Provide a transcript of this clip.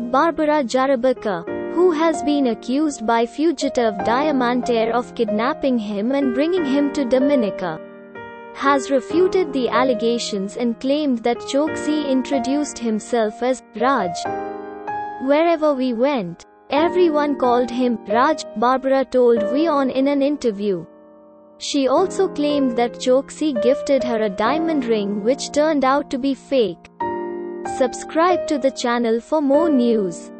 Barbara Jarabaca, who has been accused by fugitive Diamantaire of kidnapping him and bringing him to Dominica, has refuted the allegations and claimed that Choksi introduced himself as Raj. Wherever we went, everyone called him Raj, Barbara told WION in an interview. She also claimed that Choksi gifted her a diamond ring which turned out to be fake. Subscribe to the channel for more news.